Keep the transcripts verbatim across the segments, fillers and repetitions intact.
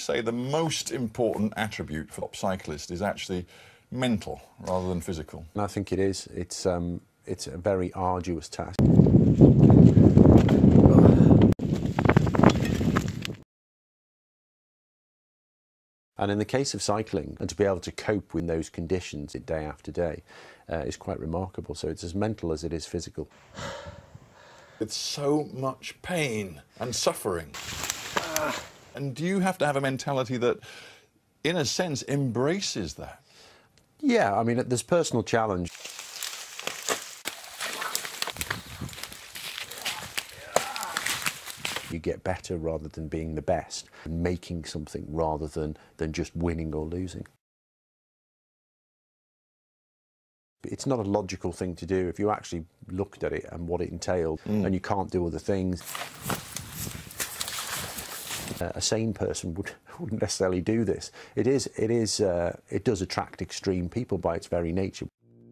say the most important attribute for a cyclist is actually mental rather than physical? And I think it is. It's, um, it's a very arduous task. And in the case of cycling, and to be able to cope with those conditions day after day uh, is quite remarkable. So it's as mental as it is physical. It's so much pain and suffering. And do you have to have a mentality that, in a sense, embraces that? Yeah, I mean, there's personal challenge. You get better rather than being the best, and making something rather than, than just winning or losing. It's not a logical thing to do if you actually looked at it and what it entailed, mm. and you can't do other things. Uh, a sane person would, wouldn't necessarily do this. It is, it is, uh, it does attract extreme people by its very nature.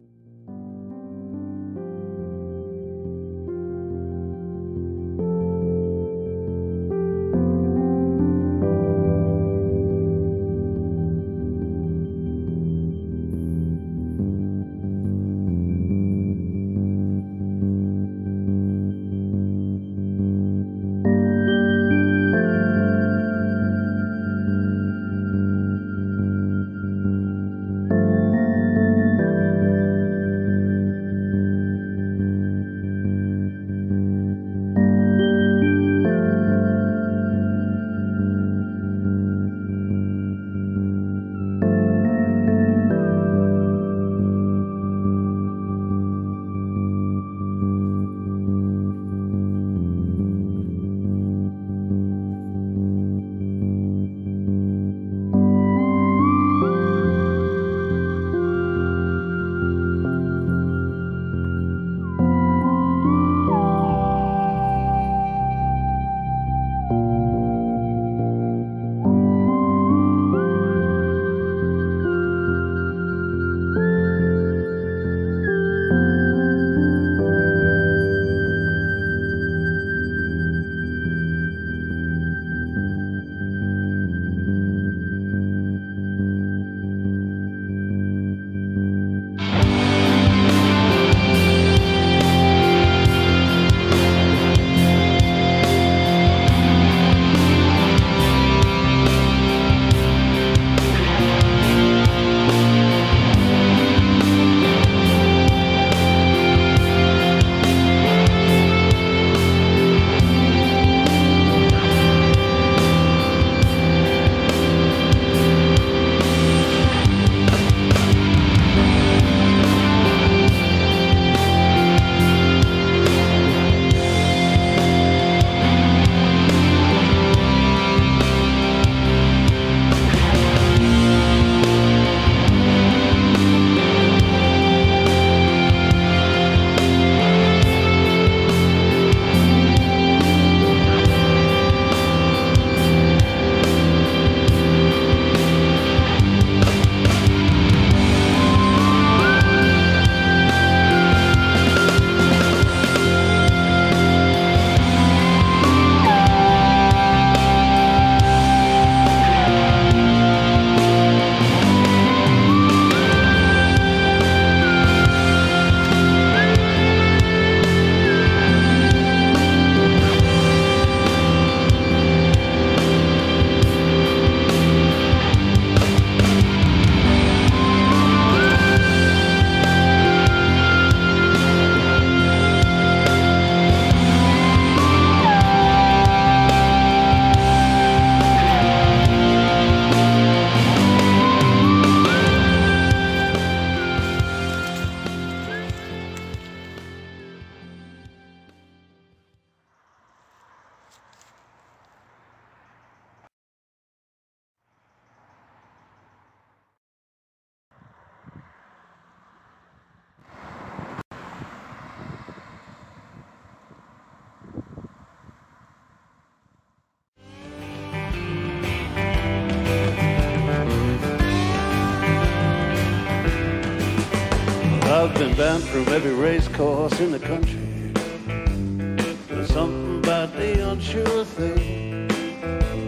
I've been banned from every race course in the country. There's something about the unsure thing.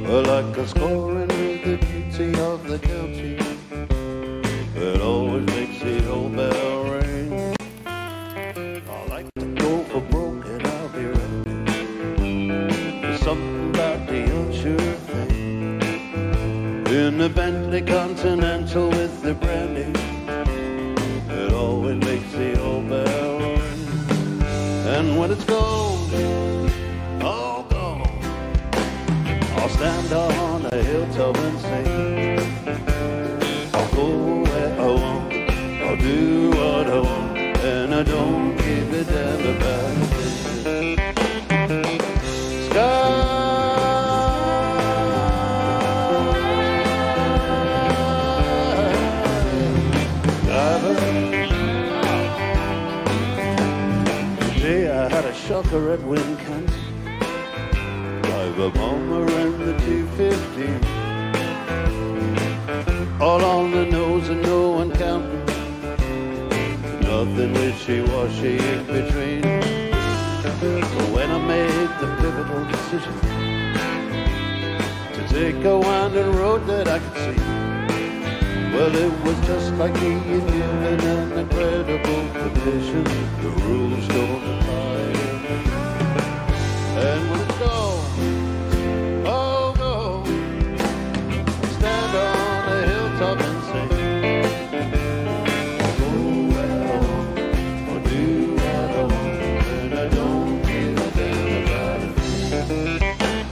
like a scoring with the beauty of the county. It always makes the old bell ring. I like to go for broke and I'll be ready. There's something about the unsure thing. In the Bentley Continental with the brandy, it always makes the old bell ring. And when it's gone, all gone, I'll stand on a hilltop and sing. I'll go where I want, I'll do what I want, and I don't give a damn about a thing. Sky shocker at Wincan, drive a bomber in the two fifty, all on the nose and no one counting, nothing wishy-washy in between. But when I made the pivotal decision to take a winding road that I could see, well, it was just like he had given an incredible condition. The rules don't apply. And when it's gone, oh go, stand on a hilltop and sing. I'll go where I want, I'll do what I want, and I don't give a damn about a thing.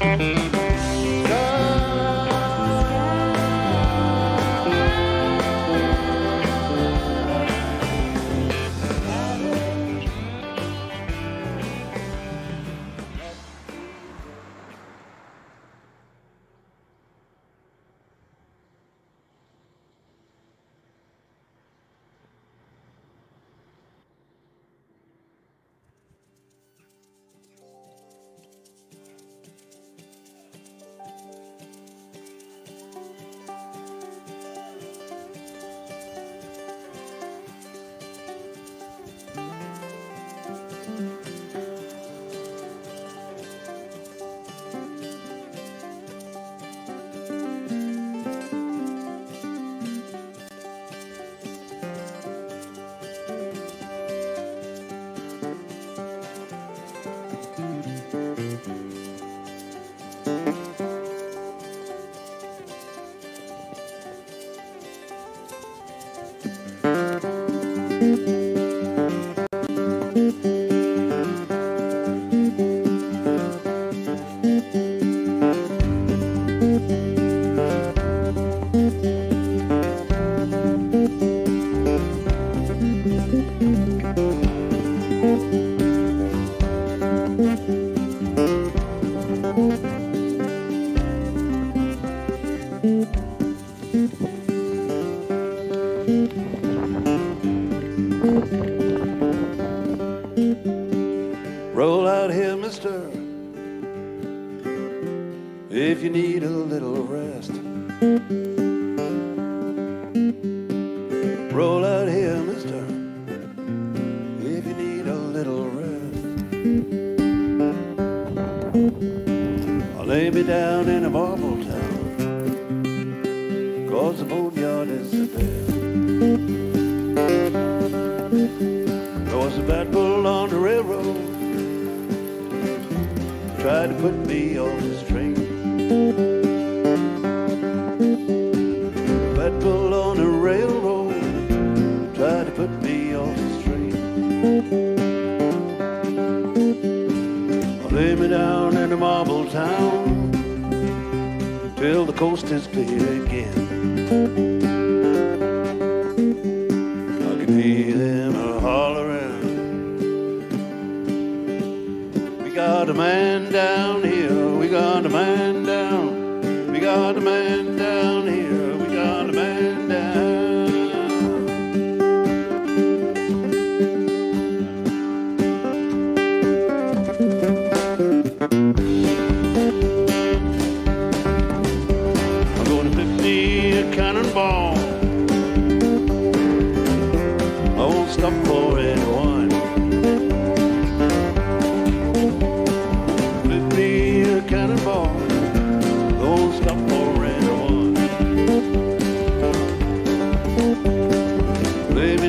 Roll out here, mister, if you need a little rest. Roll out here, mister, if you need a little rest. I'll lay me down in a Marbletown, 'cause the boneyard is the best. There was a bad bull on the railroad, tried to put me off his train. That bull on the railroad tried to put me off his train. I'll lay me down in a Marbletown till the coast is clear again. I can hear them a hollering. We got a man down here, we got a man down, we got a man down here, we got a man down. I'm going to fifty a cannonball, I won't stop for anyone. Fifty a cannonball, don't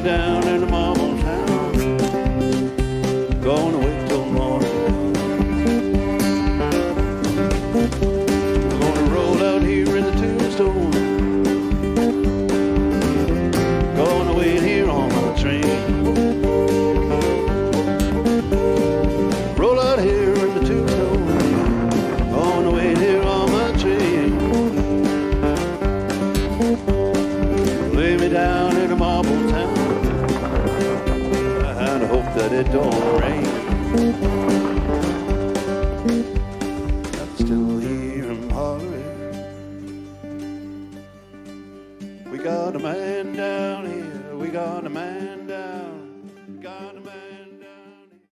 down in the Marbletown. Gonna wait till morning. Gonna roll out here in the tombstone. Gonna wait here on my train. Roll out here in the tombstone. Gonna wait here on my train. Lay me down in a Marbletown. And I hope that it don't rain. I'm still here in hollering. We got a man down here. We got a man down. We got a man down here.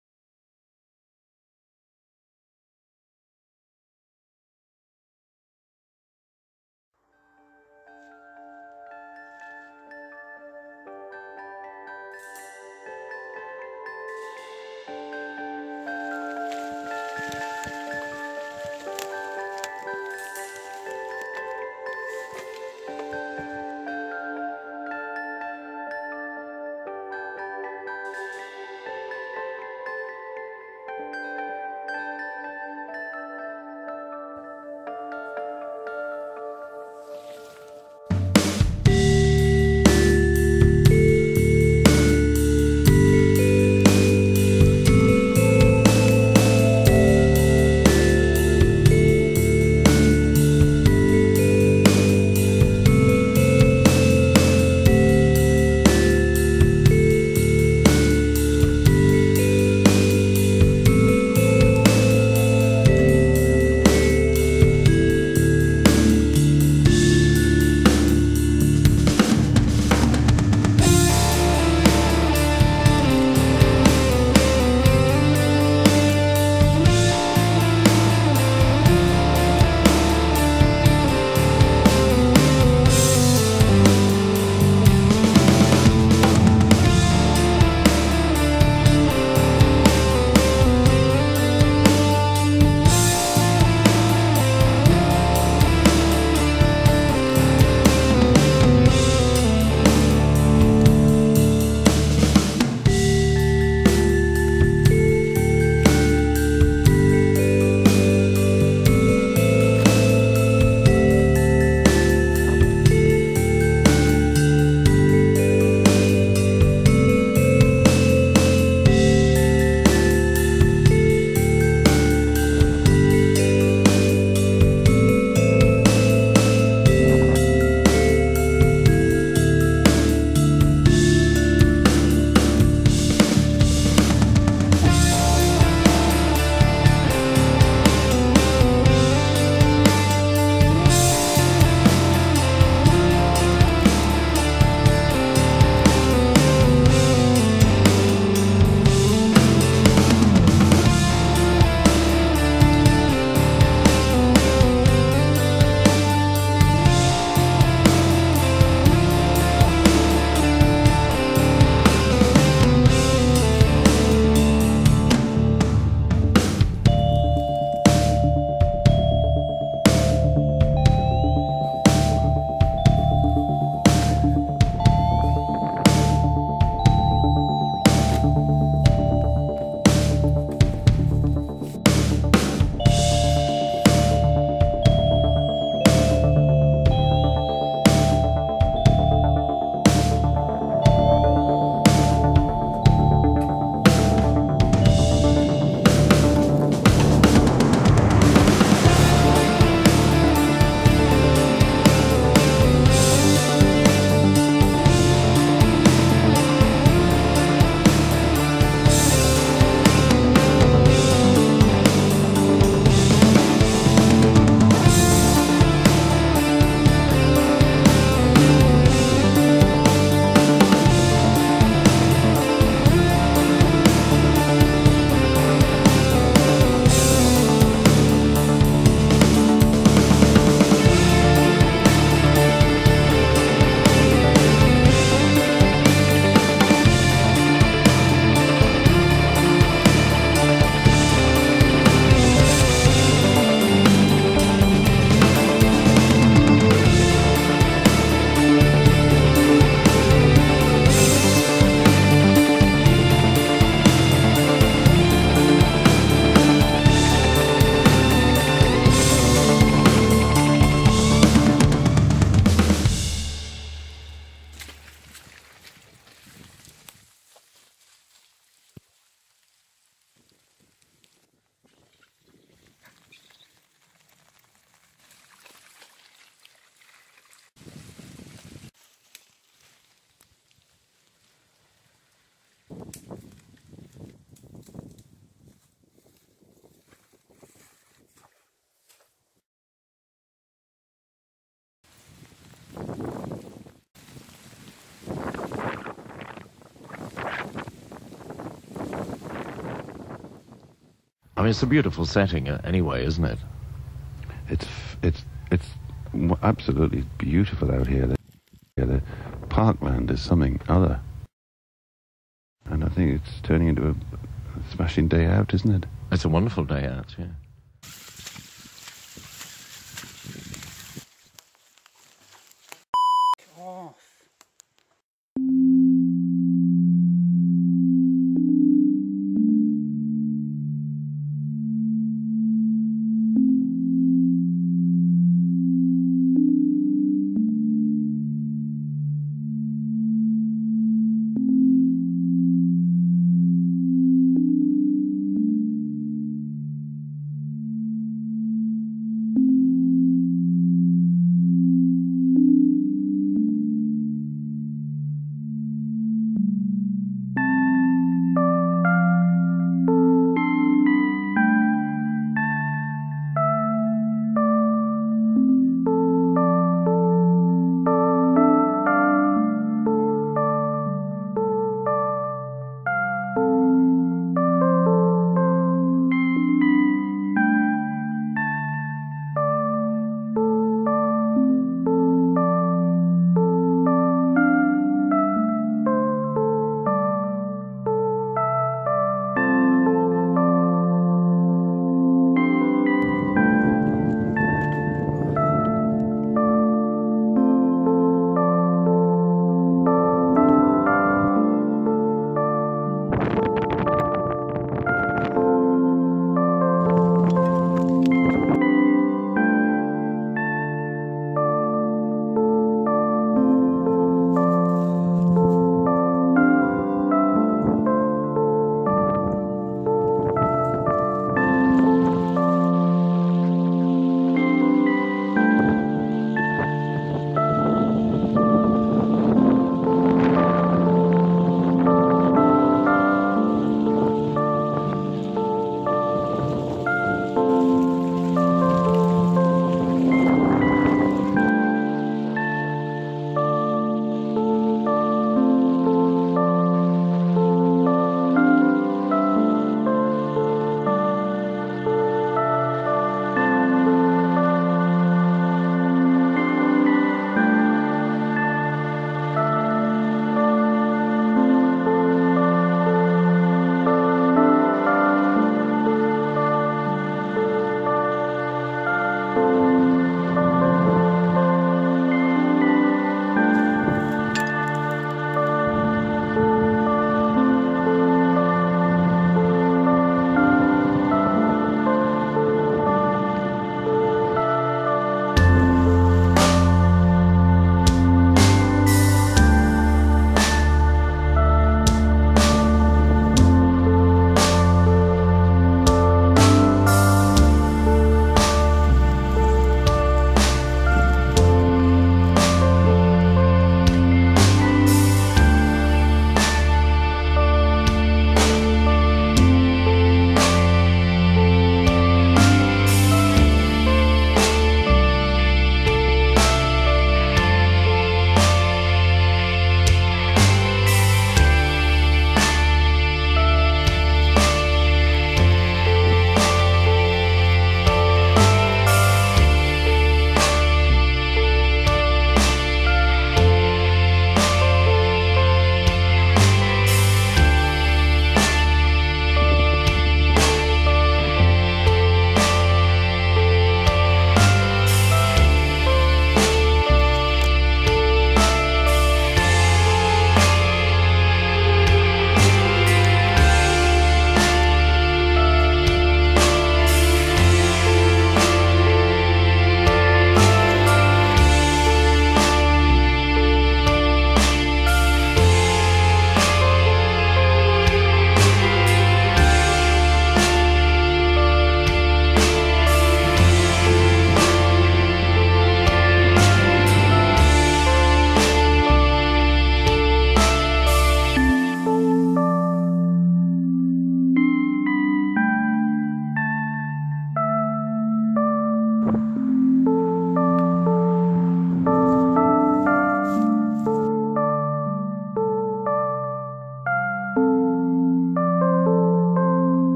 it's a beautiful setting uh, anyway, isn't it? It's it's it's w- absolutely beautiful out here. The, yeah, the parkland is something other, and I think it's turning into a smashing day out, isn't it? It's a wonderful day out, yeah.